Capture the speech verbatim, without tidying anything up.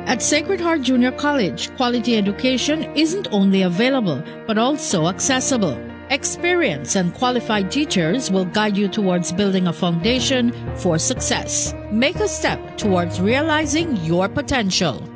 At Sacred Heart Junior College, quality education isn't only available, but also accessible. Experienced and qualified teachers will guide you towards building a foundation for success. Make a step towards realizing your potential.